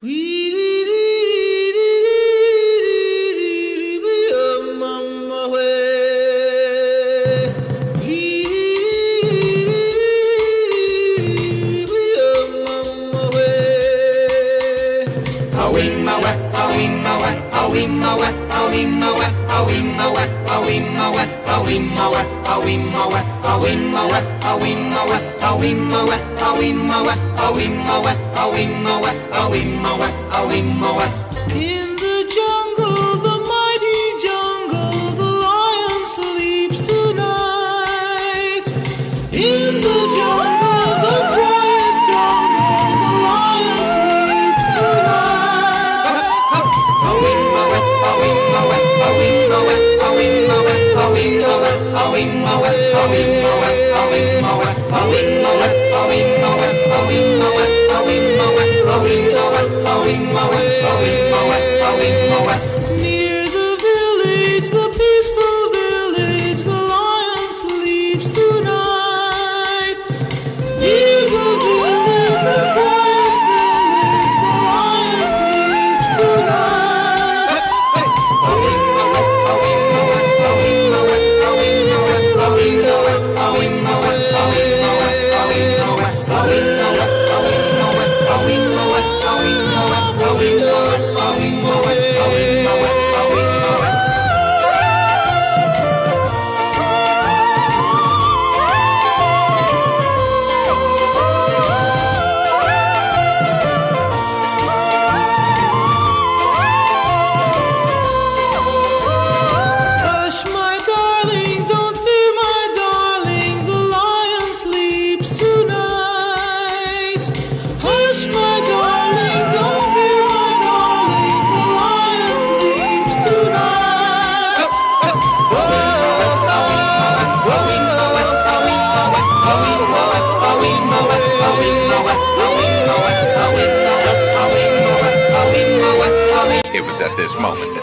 In the jungle, the mighty jungle, the lion sleeps tonight. In the jungle, the quiet jungle, the lion sleeps tonight. Near the village, the peaceful village, the lion sleeps tonight. Near the village, the quiet village, the lion sleeps tonight. Hush, my darling, don't fear, my darling, the lion sleeps tonight. Hush, my darling, don't fear, my darling, the lion sleeps tonight. It was at this moment that